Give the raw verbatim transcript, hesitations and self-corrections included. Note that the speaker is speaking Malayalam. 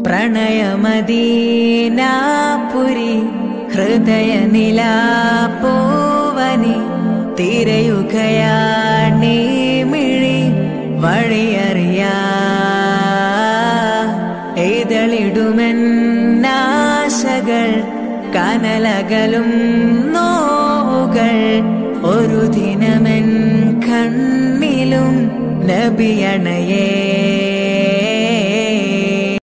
പ്രണയമദീനാപുരി ഹൃദയ നിലാപ്പൂവനി തിരയുകയാണീ മിഴി വഴിയറിയാ എയ്തളിടുമെന്നാശകൾ കനലകലും നോവുകൾ ഒരു ദിനമെൻ കണ്ണിലും നബിയണയേ